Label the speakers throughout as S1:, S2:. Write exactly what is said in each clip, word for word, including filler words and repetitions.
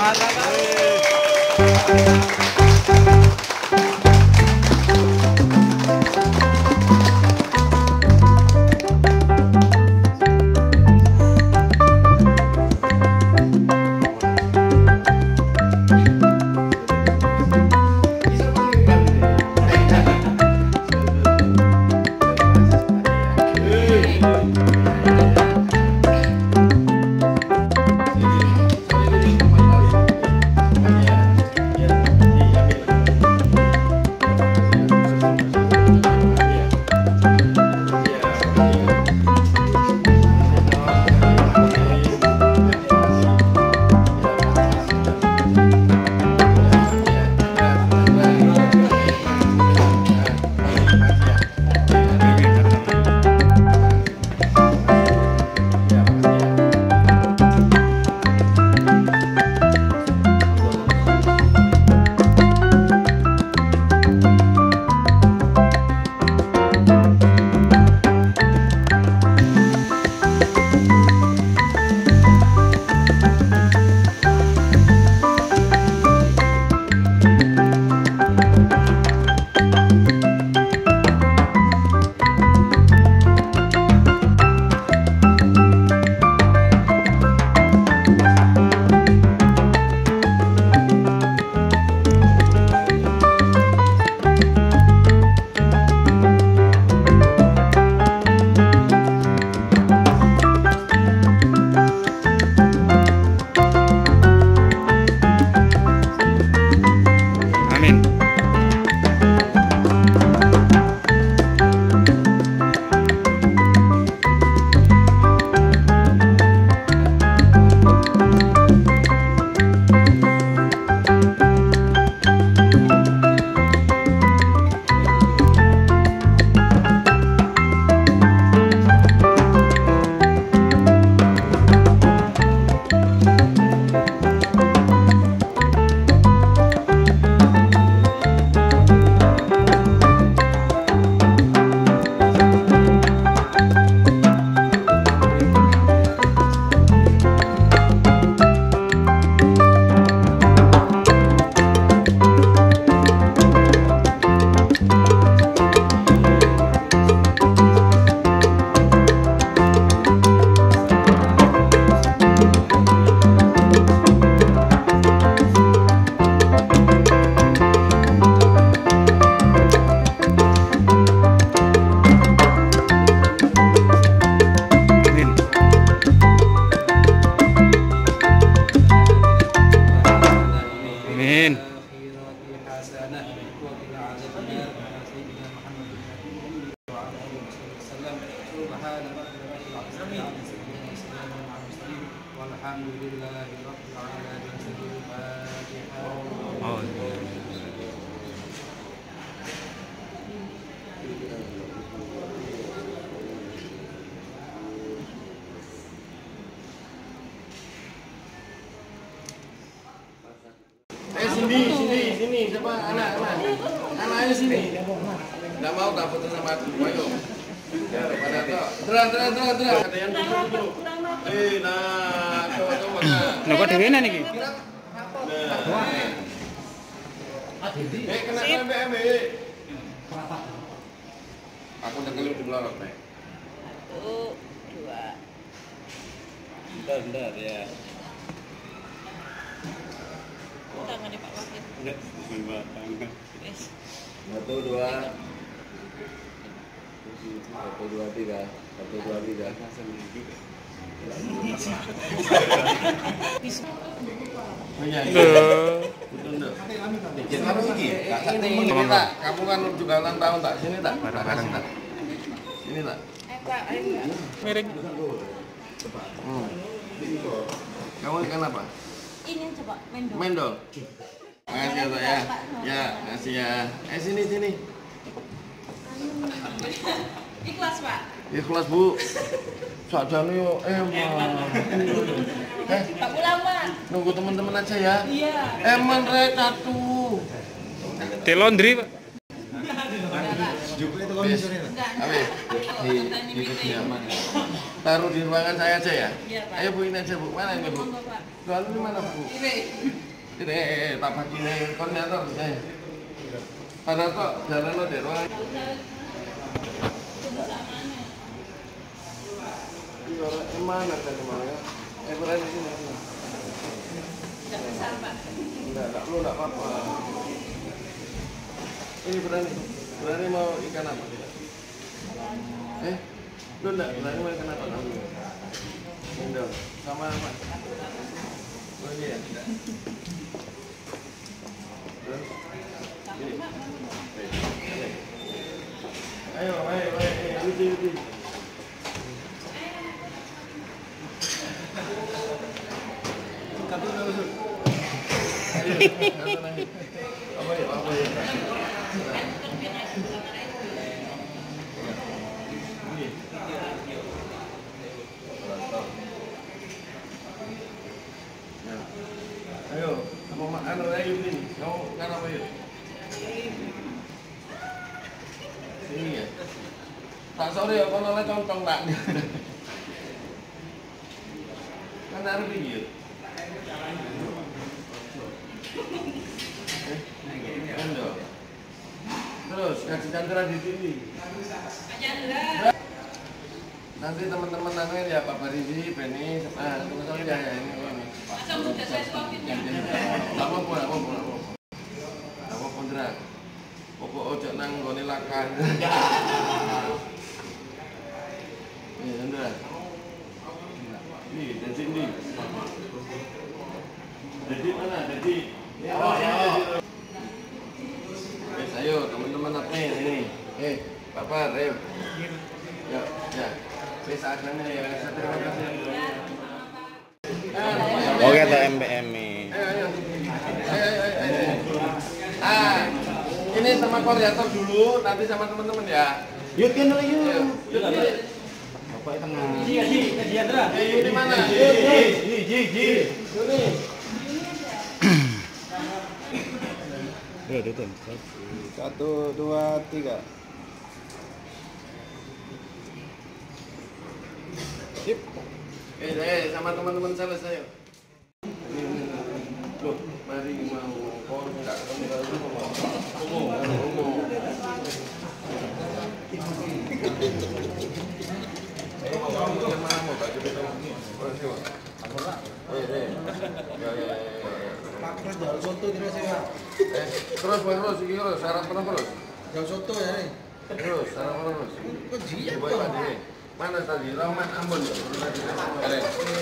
S1: Sini, sini, sini, siapa anak, anak, anaknya sini. Nggak mau tak foto sama aku, ayo. Pada tak, terang, terang, terang, terang. Ada yang duduk. Eh, nah, coba, coba.
S2: Nah, kok dewe niki?
S1: Nah. Eh, kena B M W. Aku udah kelip di belakang, Nek.
S3: Satu, dua.
S1: Bentar, bentar, ya.
S3: Tangannya Pak Wakil.
S2: Enggak, tangan.
S3: Yes.
S1: Satu, dua. Satu, dua, tiga. Satu, dua, tiga. Ini tak, kamu kan juga ulang tahun tak? Sini tak?
S2: Bareng-bareng tak?
S1: Sini tak?
S3: Eh Pak, ayo enggak?
S2: Miring.
S1: Hmm. Kamu ikan apa?
S3: Ini yang coba mendol.
S1: Mendol. Makasih ya, Pak ya. Ya, makasih ya. Eh sini sini.
S3: Ikhlas Pak.
S1: Ikhlas Bu. Sakjane yo emang. Eh,
S3: Pak pulang Pak.
S1: nunggu teman-teman aja ya.
S3: Iya.
S1: Eman rek satu.
S2: Di laundry, Pak.
S1: Juku itu kok sore. Awe. Di di kediaman. taruh di ruangan saya aja ya?
S3: Iya, Pak.
S1: Ayo Bu, ini aja Bu. Mana ini Bu?
S3: Monggo, Pak.
S1: Lalu di mana Bu?
S3: Ini.
S1: Ini, eh, tak bagi ini koordinator. Eh. Pada kok jalan lo di ruangan. Ini mana tadi mau ya? Eh, berani sini.
S3: Tidak besar, Pak.
S1: Enggak, enggak perlu, enggak apa-apa. Ini berani. Berani mau ikan apa tidak? Eh, lu enggak berani mau ikan apa kamu? Indo, sama apa? Oh iya, tidak. Terus? Ini. Ayo, ayo, ayo, uji, uji. Satu lagi. Ayo, satu lagi. Apa ya, apa ya? Ini. Ya. Ayo, mau makan apa yuk ini? Kamu makan apa yuk? Sini ya. Tak sore ya, kalau oleh concong tak. Kan harus pinggir. Terus kasih Chandra di sini. Nanti teman-teman nanti ya Pak Barisi, Benny, ah teman-teman ya ya ini ini. Apa pun, apa pun, apa pun. Apa pun Chandra. Pokok ojo nang gone lakan. Ini Chandra. Ini jadi ini. Jadi mana? Jadi oh ya. Wes ayo teman-teman apa ini? Eh, Bapak, Rem. Ya, ya. Wes akhirnya ya. Terima kasih.
S2: Oke, ada M B M I.
S1: Ayo, ayo. Ayo, ayo, ayo. Ah, ini sama koordinator dulu, nanti sama teman-teman ya.
S4: Yuk kan dulu yuk.
S1: Yuk, yuk.
S4: Bapak tengah.
S5: Ji, ji, ji Andra.
S1: Eh, yuk di mana?
S4: Ji, ji, ji, ji.
S1: Ini.
S2: Ya, itu.
S4: Satu, dua, tiga. Sip.
S1: Eh, eh, sama teman-teman selesai. Loh, mari mau kau enggak ketemu dulu mau. Umum, umum. Eh, kamu kemana mau tak coba kamu? Eh, eh. Ya, ya, ya.
S5: Terus jual soto terus ya.
S1: Eh, terus terus iki terus sarap terus.
S5: Jual soto ya nih.
S1: Terus sarap terus.
S5: Kok jiya
S1: Coba
S5: kok?
S1: tadi. Mana tadi? Rahmat Ambon. Ada.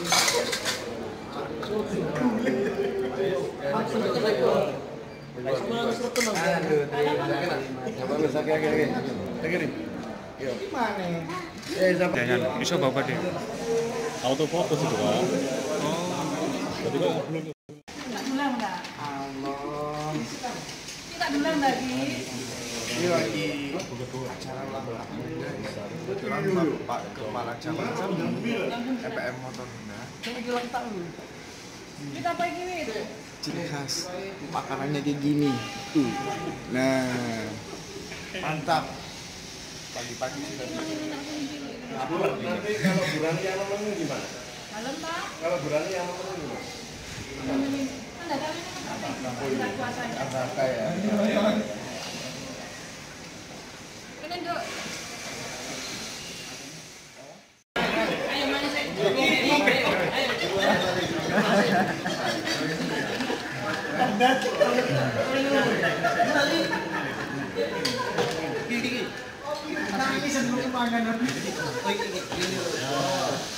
S2: Jangan, bisa bapak deh.
S4: Autofocus itu kan. Jadi kan belum.
S3: Tidak dulang, enggak?
S4: Allah.
S3: Tidak dulang lagi.
S4: Ini lagi acara ulang tahun guys. Kebetulan Pak Kepala Camat M P M Motor Honda.
S3: Jadi ulang tahun. Kita apa ini?
S4: Ciri khas makanannya kayak gini. Tuh. Nah, mantap. Pagi-pagi sudah.
S1: Nanti kalau Burani yang nemenin gimana?
S3: Malam, Pak.
S1: Kalau Burani yang nemenin gimana?
S3: Kan ada apa? Bulan puasanya.
S1: Apa ya?
S3: Ini, Dok. Ayo, mana saya?
S5: Nangis sebelum makan.